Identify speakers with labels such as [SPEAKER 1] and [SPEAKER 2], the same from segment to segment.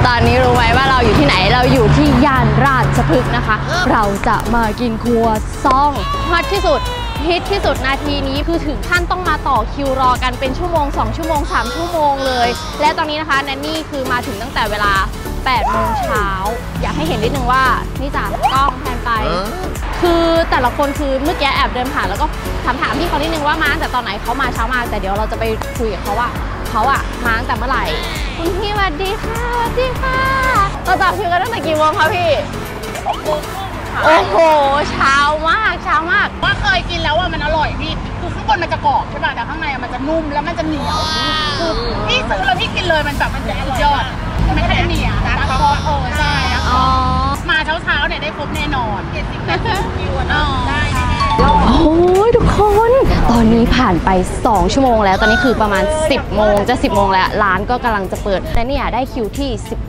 [SPEAKER 1] ตอนนี้รู้ไหมว่าเราอยู่ที่ไหนเราอยู่ที่ย่านราชพฤกษ์นะคะเราจะมากินครัวซองฮอตที่สุดฮิตที่สุดนาทีนี้คือถึงขั้นต้องมาต่อคิวรอกันเป็นชั่วโมง2ชั่วโมง3ชั่วโมงเลยและตอนนี้นะคะแนนนี่คือมาถึงตั้งแต่เวลา8โมงเช้าอยากให้เห็นนิดนึงว่านี่จ้ะกล้องแพนไปคือแต่ละคนคือเมื่อกี้แอบเดินผ่านแล้วก็ถามพี่เขานิดนึงว่ามาตั้งแต่ตอนไหนเขามาเช้ามาแต่เดี๋ยวเราจะไปคุยกับเขาว่าเขาอะมาตั้งแต่เมื่อไหร่คุณพี่สวัสดีค่ะสวัสดีค่ะเราต่อคิวกันตั้งแต่กี่โมงคะพี่โอ้โหเช้ามากเช้ามาก
[SPEAKER 2] ว่าเคยกินแล้วว่ามันอร่อยพี่คือข้างบนมันจะกรอบใช่ป่ะแต่ข้างในมันจะนุ่มแล้วมันจะเหนียวคือพี่ซื้อแล้วพี่กินเลยมันแบบมันจะอร่อยยอดไม่ได้เหนียวนะเพราะใช่มาเช้าเนี่ยได้ครบแน่นอน70คิวได้
[SPEAKER 1] โอ้ยทุกคนตอนนี้ผ่านไป2ชั่วโมงแล้วตอนนี้คือประมาณ10โมงจะ10โมงแล้วร้านก็กำลังจะเปิดแต่เนี่ยได้คิวที่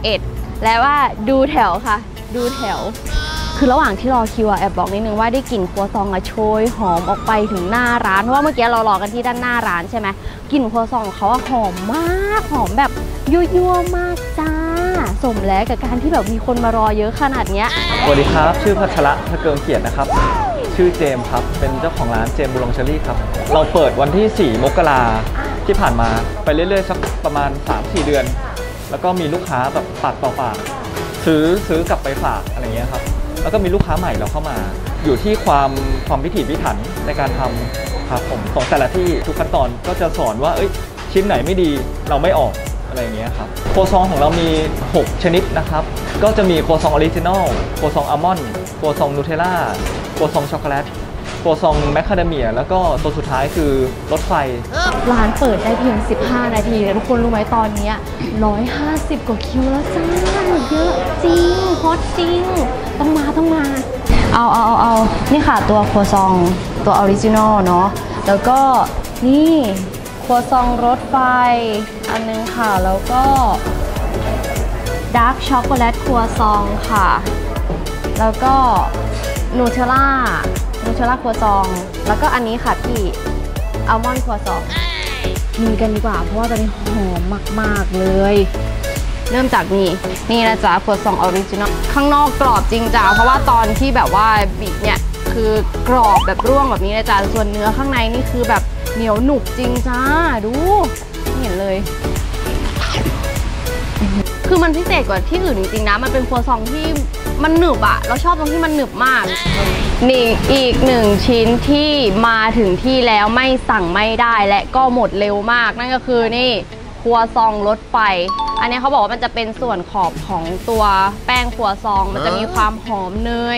[SPEAKER 1] 11แล้วว่าดูแถวค่ะดูแถวคือระหว่างที่รอคิวแอบบอกนิดนึงว่าได้กลิ่นครัวซองโชยหอมออกไปถึงหน้าร้านเพราะว่าเมื่อกี้เรารอกันที่ด้านหน้าร้านใช่ไหมกลิ่นครัวซองเขาหอมมากหอมแบบยั่วๆมากจ้าสมแล้วกับการที่แบบมีคนมารอเยอะขนาดเนี้ย
[SPEAKER 3] สวัสดีครับชื่อพัชระทะเกิงเกียรตินะครับชื่อเจมส์ครับเป็นเจ้าของร้านเจมส์บูลองเชอรี่ครับเราเปิดวันที่4 มกราที่ผ่านมาไปเรื่อยๆสักประมาณ 3-4 เดือนแล้วก็มีลูกค้าแบบปากต่อปากซื้อกลับไปฝากอะไรเงี้ยครับแล้วก็มีลูกค้าใหม่เราเข้ามาอยู่ที่ความพิถีพิถันในการทำครับผมของแต่ละที่ทุกขั้นตอนก็จะสอนว่าชิ้นไหนไม่ดีเราไม่ออกอะไรอย่างเงี้ยครับโคซองของเรามี6ชนิดนะครับก็จะมีโคซองออริจินอลโคซองอัลมอนด์โคซองนูเทลล่าโคซองช็อกโกแลตโคซองแมคคาเดเมียแล้วก็ตัวสุดท้ายคือรถไฟ
[SPEAKER 1] ร้านเปิดได้เพียง15 นาทีทุกคนรู้ไหมตอนนี้150 กว่าคิวแล้วจ้าเยอะจริงฮอตจริงต้องมาเอานี่ค่ะตัวครัวซองตัวออริจินอลเนาะแล้วก็นี่ครัวซองรถไฟอันนึงค่ะแล้วก็ดาร์กช็อกโกแลตครัวซองค่ะแล้วก็นูเทลล่าครัวซองแล้วก็อันนี้ค่ะพี่อัลมอนด์ครัวซองมีกันดีกว่าเพราะว่าตอนนี้หอมมากๆเลยเริ่มจากนี่นะจ๊ะครัวซองออริจินอลข้างนอกกรอบจริงจ้าเพราะว่าตอนที่แบบว่าบีบเนี่ยคือกรอบแบบร่วงแบบนี้นะจ๊ะส่วนเนื้อข้างในนี่คือแบบเหนียวหนุบจริงจ้าดูเห็นเลยคือมันพิเศษกว่าที่อื่นจริงๆนะมันเป็นครัวซองที่มันหนึบอะเราชอบตรงที่มันหนึบมากนี่อีก1ชิ้นที่มาถึงที่แล้วไม่สั่งไม่ได้และก็หมดเร็วมากนั่นก็คือนี่ครัวซองรถไฟอันนี้เขาบอกว่ามันจะเป็นส่วนขอบของตัวแป้งครัวซองมันจะมีความหอมเนย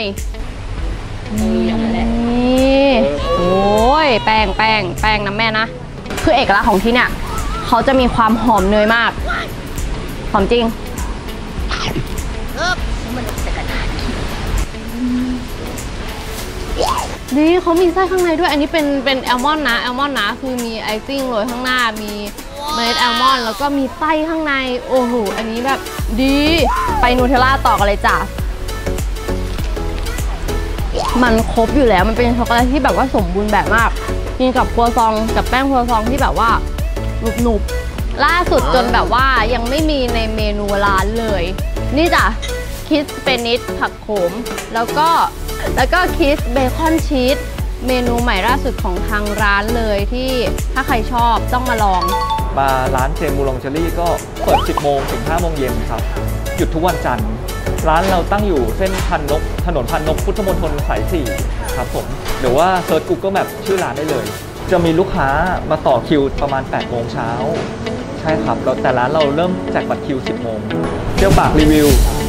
[SPEAKER 1] นี่โอ้ยแป้งนะแม่นะคือเอกลักษณ์ของที่เนี่ยเขาจะมีความหอมเนยมากหอมจริงนี่เขามีไส้ข้างในด้วยอันนี้เป็นแอลมอนด์นะคือมีไอซิ่งโรยข้างหน้ามีเมล็ดแอลมอนด์แล้วก็มีไส้ข้างในโอ้โหอันนี้แบบดีไปนูเทลล่าต่อกันเลยจ้ะมันครบอยู่แล้วมันเป็นช็อกโกแลตที่แบบว่าสมบูรณ์แบบมากกินกับครัวซองกับแป้งครัวซองที่แบบว่าหนุบล่าสุดจนแบบว่ายังไม่มีในเมนูร้านเลยนี่จ้ะคิสเปนิชผักโขมแล้วก็คิสเบคอนชีสเมนูใหม่ล่าสุดของทางร้านเลยที่ถ้าใครชอบต้องมาลอง
[SPEAKER 3] มาร้านเจมส์บูลองเชอรี่ก็เปิด10 โมงถึง5 โมงเย็นครับหยุดทุกวันจันทร์ร้านเราตั้งอยู่เส้นถนนพันนกพุทธมณฑลสาย4ครับผมหรือว่าเซิร์ช Google Map ชื่อร้านได้เลยจะมีลูกค้ามาต่อคิวประมาณ8 โมงเช้าใช่ครับแต่ร้านเราเริ่มแจกบัตรคิว10 โมงเที่ยวปากรีวิว